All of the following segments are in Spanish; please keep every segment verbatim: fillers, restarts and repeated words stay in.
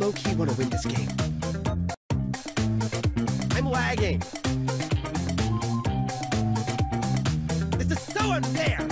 low-key want to win this game. I'm lagging. This is so unfair.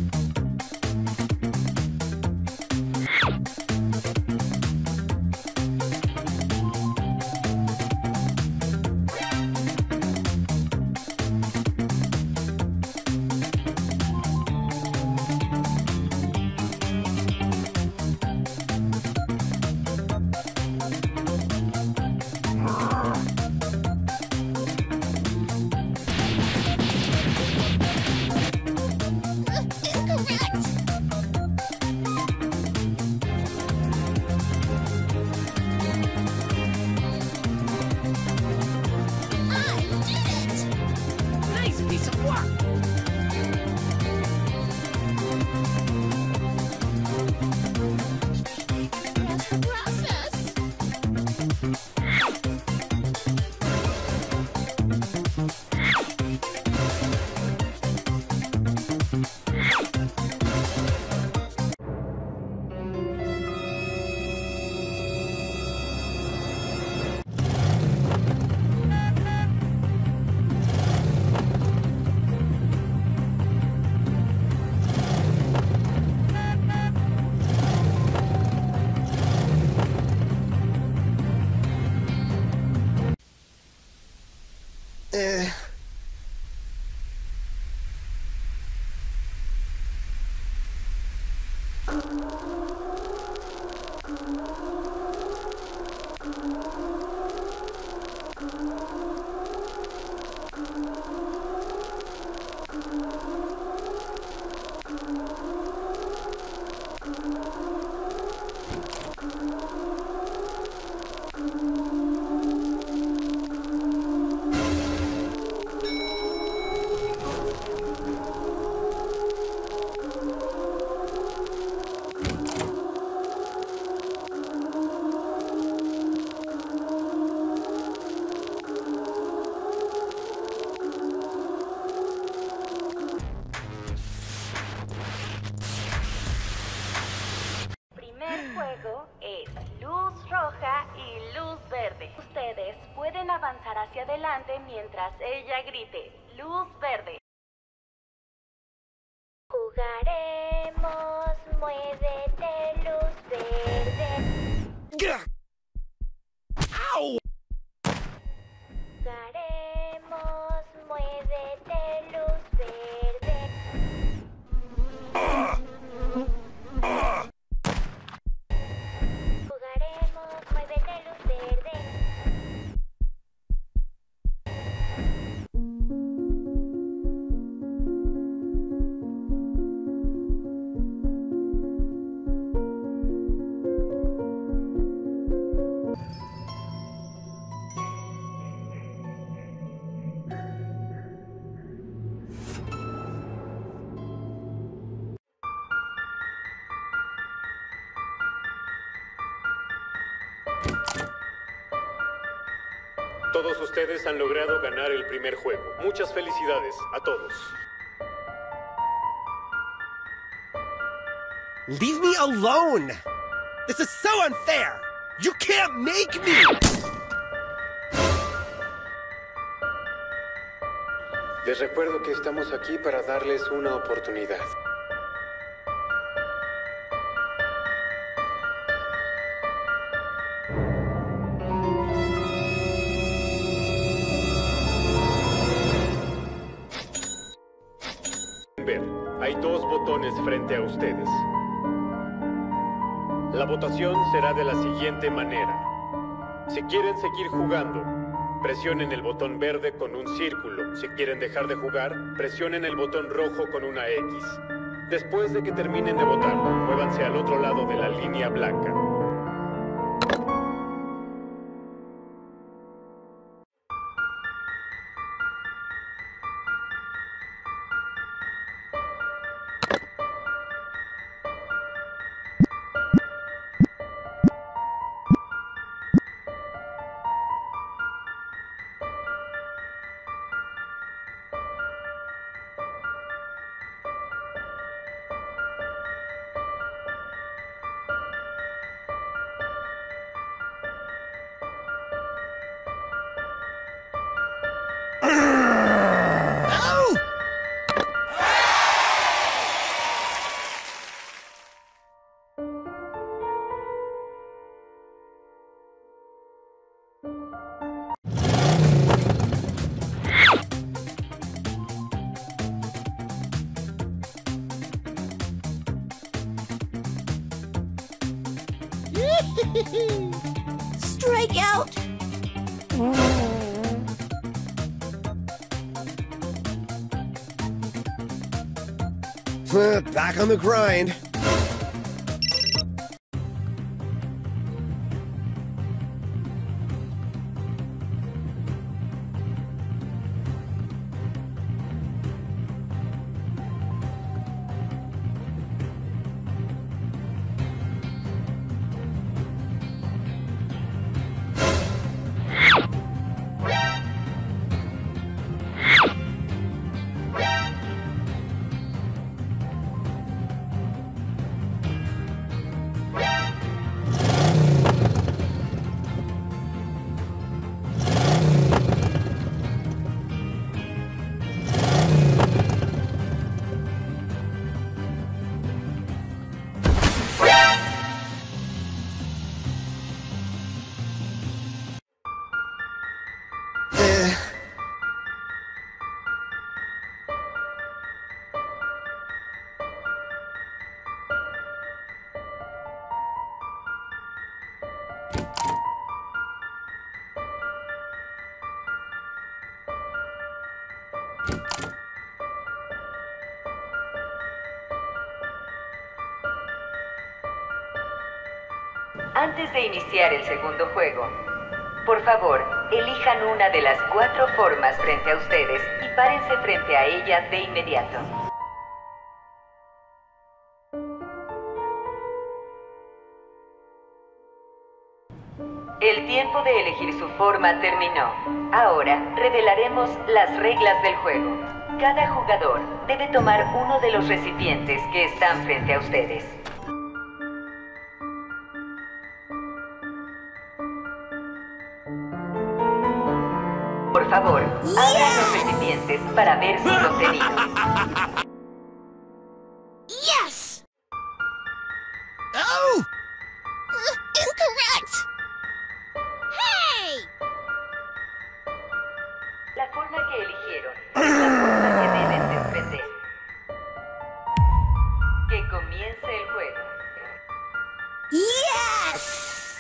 Eh... Ustedes pueden avanzar hacia adelante mientras ella grite luz verde. Jugaremos, muévete, luz verde. ¡Au! Jugaremos, muévete, luz verde. Ah. Ah. Jugaremos, muévete, luz verde. Todos ustedes han logrado ganar el primer juego. Muchas felicidades a todos. Leave me alone! This is so unfair! You can't make me! Les recuerdo que estamos aquí para darles una oportunidad. Ver, hay dos botones frente a ustedes. La votación será de la siguiente manera. Si quieren seguir jugando, presionen el botón verde con un círculo. Si quieren dejar de jugar, presionen el botón rojo con una X. Después de que terminen de votar, muévanse al otro lado de la línea blanca. Strike out! Uh, back on the grind. Antes de iniciar el segundo juego, por favor, elijan una de las cuatro formas frente a ustedes y párense frente a ella de inmediato. El tiempo de elegir su forma terminó. Ahora revelaremos las reglas del juego. Cada jugador debe tomar uno de los recipientes que están frente a ustedes. Por favor, abran los recipientes para ver su contenido. Yes! Oh! Uh, incorrect! Hey! La forma que eligieron es la forma que deben desprender. Que comience el juego. Yes!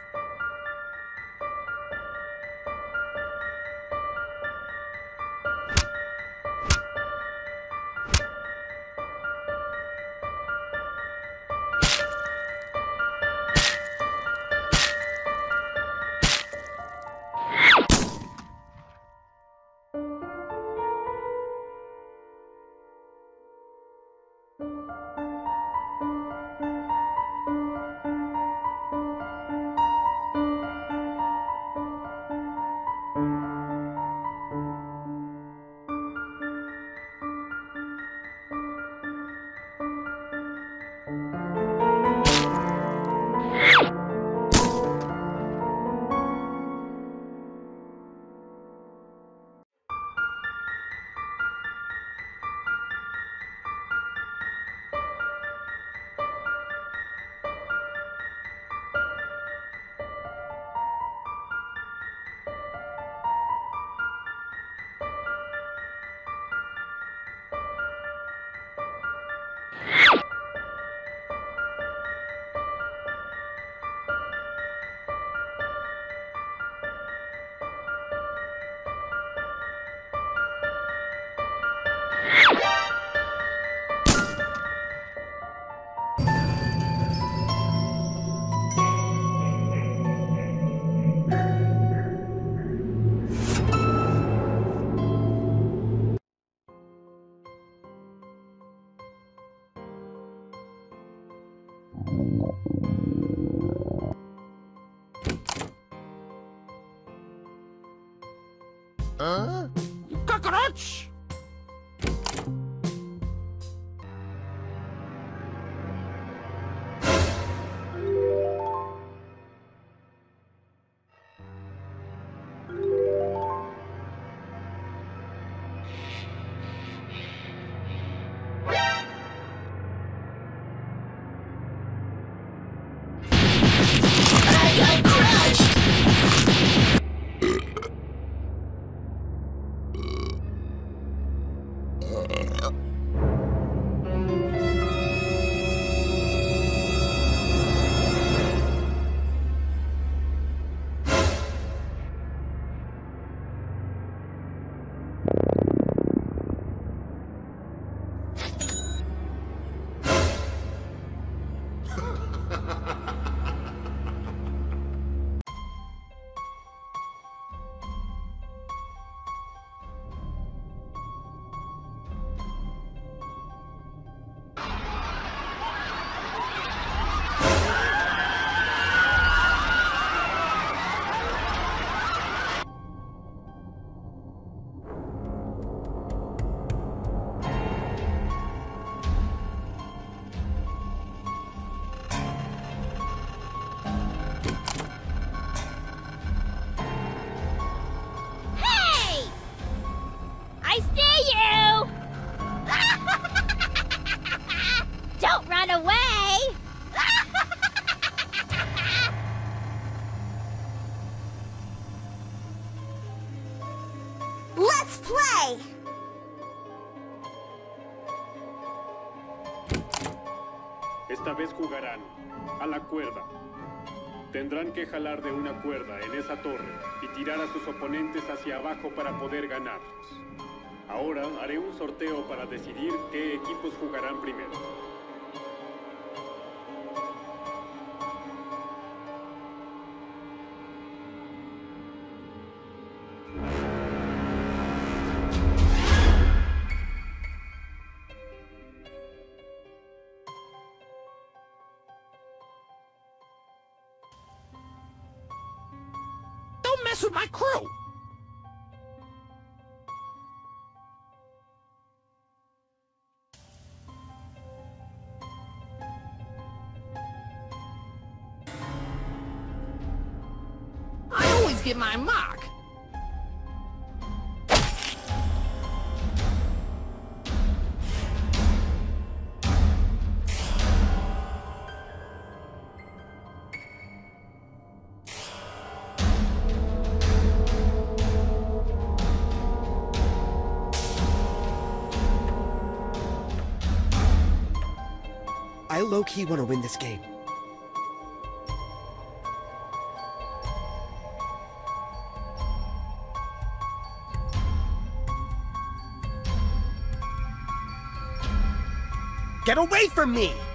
Huh? Cockroach! I see you! Don't run away! Let's play! Esta vez jugarán a la cuerda. Tendrán que jalar de una cuerda en esa torre y tirar a sus oponentes hacia abajo para poder ganarlos. Ahora haré un sorteo para decidir qué equipos jugarán primero. Don't mess with my crew! I always get my mark! I low-key want to win this game. Get away from me!